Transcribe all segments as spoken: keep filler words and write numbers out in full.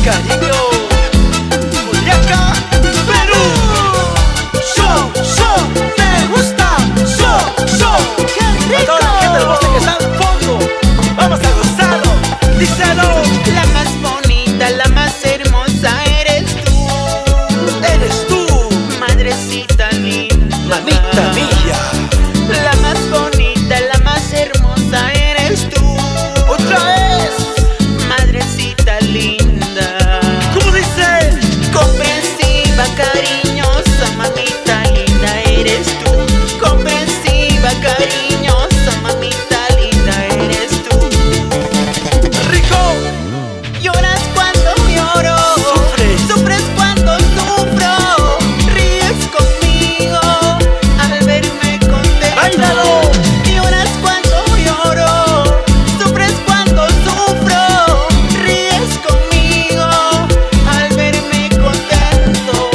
cariño. Juliaca, Perú. Show, show, me gusta. Show, show. ¡Qué rico! A toda la gente hermosa que está al fondo, vamos a gozarlo. Díselo. La más bonita, la más hermosa eres tú. Eres tú, Madrecita linda, mamita mía. la más bonita, la más hermosa eres tú. Otra vez. Madrecita linda, ¿Cómo dice? comprensiva, cariñosa, mamita linda eres tú. Comprensiva, cariñosa, mamita linda eres tú. Rico. Lloras cuando lloro, Sufres. sufres cuando sufro, ríes conmigo al verme contento. ¡Báilalo! Lloras cuando lloro, sufres cuando sufro, ríes conmigo al verme contento.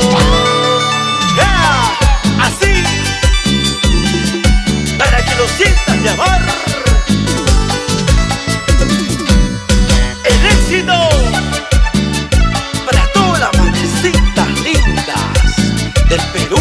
¡Yeah! Así, para que lo sientas, mi amor. El éxito para todas las mamecitas lindas del Perú.